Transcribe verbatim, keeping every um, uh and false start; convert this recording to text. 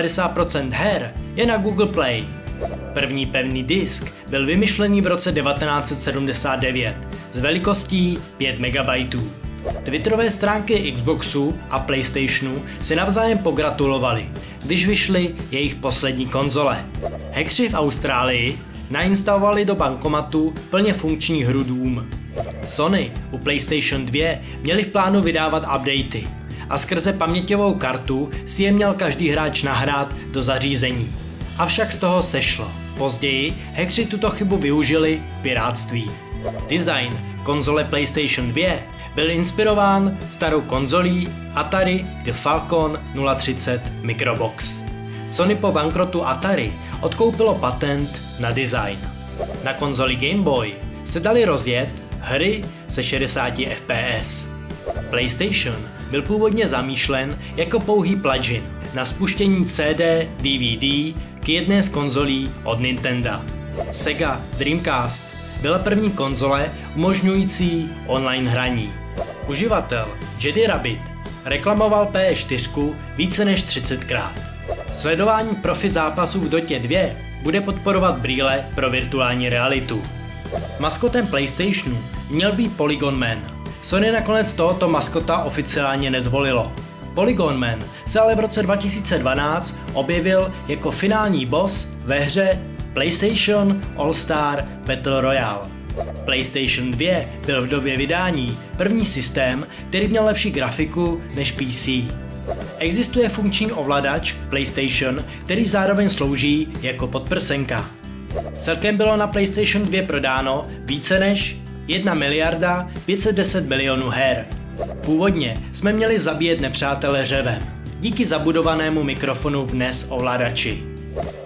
devadesát procent her je na Google Play. První pevný disk byl vymyšlený v roce devatenáct set sedmdesát devět s velikostí pět megabajtů. Twitterové stránky Xboxu a PlayStationu si navzájem pogratulovali, když vyšly jejich poslední konzole. Hackři v Austrálii nainstalovali do bankomatu plně funkční hru Doom. Sony u PlayStation dvě měli v plánu vydávat updaty a skrze paměťovou kartu si je měl každý hráč nahrát do zařízení. Avšak z toho sešlo. Později hackři tuto chybu využili k pirátství. Design konzole PlayStation dvě byl inspirován starou konzolí Atari The Falcon nula třicet Microbox. Sony po bankrotu Atari odkoupilo patent na design. Na konzoli Game Boy se daly rozjet hry se šedesáti F P S. PlayStation byl původně zamýšlen jako pouhý plugin na spuštění C D, D V D k jedné z konzolí od Nintendo. Sega Dreamcast byla první konzole umožňující online hraní. Uživatel Jedi Rabbit reklamoval P S čtyři více než třicetkrát. Sledování profi zápasů v Dotě dva bude podporovat brýle pro virtuální realitu. Maskotem PlayStationu měl být Polygon Man. Sony nakonec tohoto maskota oficiálně nezvolilo. Polygon Man se ale v roce dva tisíce dvanáct objevil jako finální boss ve hře PlayStation All Star Battle Royale. PlayStation dva byl v době vydání první systém, který měl lepší grafiku než P C. Existuje funkční ovladač PlayStation, který zároveň slouží jako podprsenka. Celkem bylo na PlayStation dva prodáno více než jedna miliarda pět set deset milionů her. Původně jsme měli zabíjet nepřátele řevem, díky zabudovanému mikrofonu v N E S ovladači.